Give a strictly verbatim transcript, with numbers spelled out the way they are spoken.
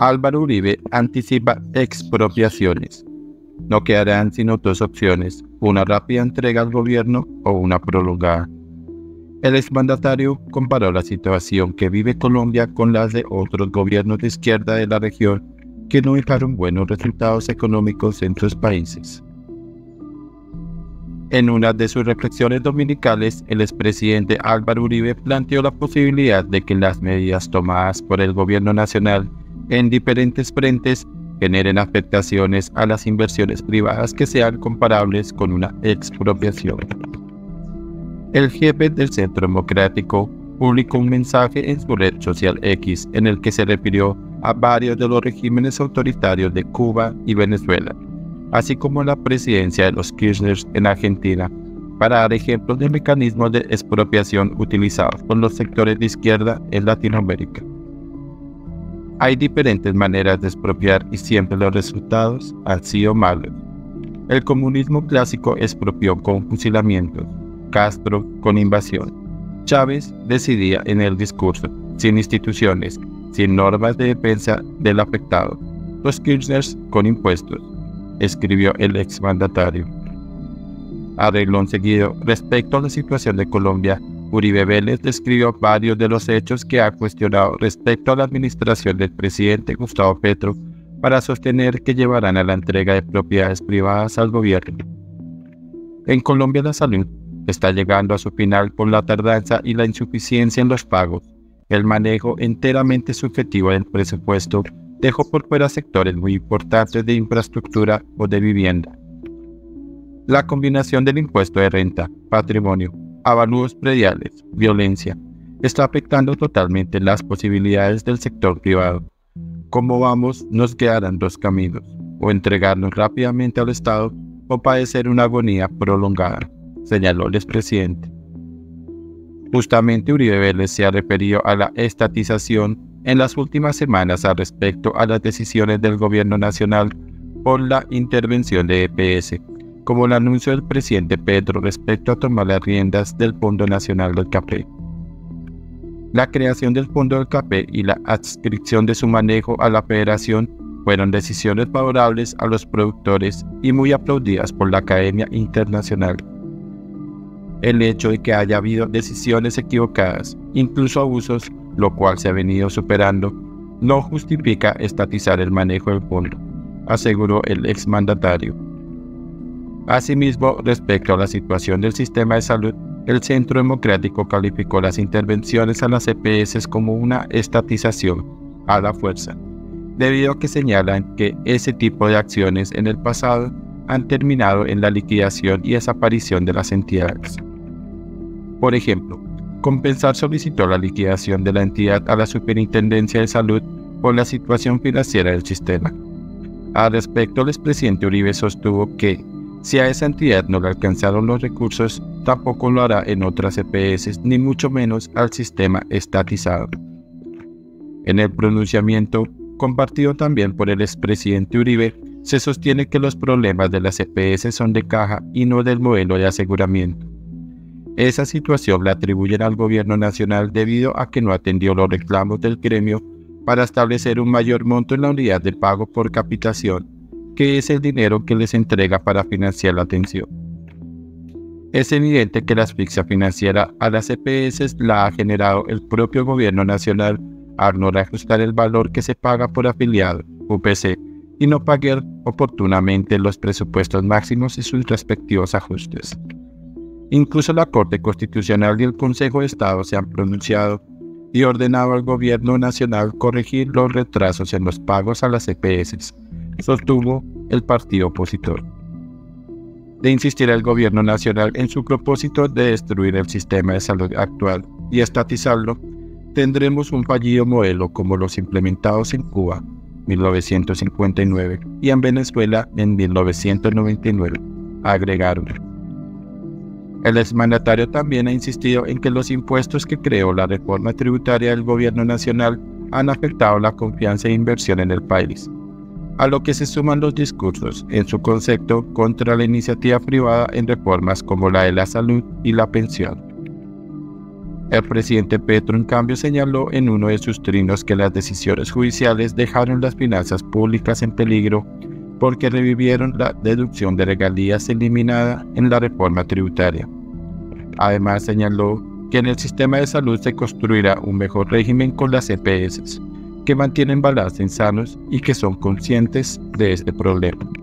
Álvaro Uribe anticipa expropiaciones. No quedarán sino dos opciones, una rápida entrega al gobierno o una prolongada. El exmandatario comparó la situación que vive Colombia con las de otros gobiernos de izquierda de la región que no dejaron buenos resultados económicos en sus países. En una de sus reflexiones dominicales, el expresidente Álvaro Uribe planteó la posibilidad de que las medidas tomadas por el gobierno nacional en diferentes frentes generen afectaciones a las inversiones privadas que sean comparables con una expropiación. El jefe del Centro Democrático publicó un mensaje en su red social X en el que se refirió a varios de los regímenes autoritarios de Cuba y Venezuela, así como la presidencia de los Kirchner en Argentina, para dar ejemplos de mecanismos de expropiación utilizados por los sectores de izquierda en Latinoamérica. Hay diferentes maneras de expropiar y siempre los resultados han sido malos. El comunismo clásico expropió con fusilamientos, Castro con invasión. Chávez decidía en el discurso, sin instituciones, sin normas de defensa del afectado. Los Kirchner con impuestos, escribió el exmandatario. A renglón seguido, respecto a la situación de Colombia, Uribe Vélez describió varios de los hechos que ha cuestionado respecto a la administración del presidente Gustavo Petro para sostener que llevarán a la entrega de propiedades privadas al gobierno. En Colombia la salud está llegando a su final por la tardanza y la insuficiencia en los pagos. El manejo enteramente subjetivo del presupuesto dejó por fuera sectores muy importantes de infraestructura o de vivienda. La combinación del impuesto de renta, patrimonio, avalúos prediales, violencia, está afectando totalmente las posibilidades del sector privado. Como vamos, nos quedarán dos caminos, o entregarnos rápidamente al Estado o padecer una agonía prolongada, señaló el expresidente. Justamente Uribe Vélez se ha referido a la estatización en las últimas semanas al respecto a las decisiones del gobierno nacional por la intervención de E P S, como el anuncio del presidente Petro respecto a tomar las riendas del Fondo Nacional del Café. La creación del Fondo del Café y la adscripción de su manejo a la Federación fueron decisiones favorables a los productores y muy aplaudidas por la Academia Internacional. El hecho de que haya habido decisiones equivocadas, incluso abusos, lo cual se ha venido superando, no justifica estatizar el manejo del fondo, aseguró el exmandatario. Asimismo, respecto a la situación del sistema de salud, el Centro Democrático calificó las intervenciones a las E P S como una estatización a la fuerza, debido a que señalan que ese tipo de acciones en el pasado han terminado en la liquidación y desaparición de las entidades. Por ejemplo, Compensar solicitó la liquidación de la entidad a la Superintendencia de Salud por la situación financiera del sistema. Al respecto, el expresidente Uribe sostuvo que, si a esa entidad no le alcanzaron los recursos, tampoco lo hará en otras E P S, ni mucho menos al sistema estatizado. En el pronunciamiento, compartido también por el expresidente Uribe, se sostiene que los problemas de las E P S son de caja y no del modelo de aseguramiento. Esa situación la atribuyen al gobierno nacional debido a que no atendió los reclamos del gremio para establecer un mayor monto en la unidad de pago por capitación, que es el dinero que les entrega para financiar la atención. Es evidente que la asfixia financiera a las E P S la ha generado el propio gobierno nacional al no reajustar el valor que se paga por afiliado, U P C, y no pagar oportunamente los presupuestos máximos y sus respectivos ajustes. Incluso la Corte Constitucional y el Consejo de Estado se han pronunciado y ordenado al gobierno nacional corregir los retrasos en los pagos a las E P S, sostuvo el partido opositor. De insistir el gobierno nacional en su propósito de destruir el sistema de salud actual y estatizarlo, tendremos un fallido modelo como los implementados en Cuba, mil novecientos cincuenta y nueve, y en Venezuela en mil novecientos noventa y nueve, agregaron. El exmandatario también ha insistido en que los impuestos que creó la reforma tributaria del gobierno nacional han afectado la confianza e inversión en el país, a lo que se suman los discursos en su concepto contra la iniciativa privada en reformas como la de la salud y la pensión. El presidente Petro, en cambio, señaló en uno de sus trinos que las decisiones judiciales dejaron las finanzas públicas en peligro porque revivieron la deducción de regalías eliminada en la reforma tributaria. Además, señaló que en el sistema de salud se construirá un mejor régimen con las E P S, que mantienen balance sanos y que son conscientes de este problema.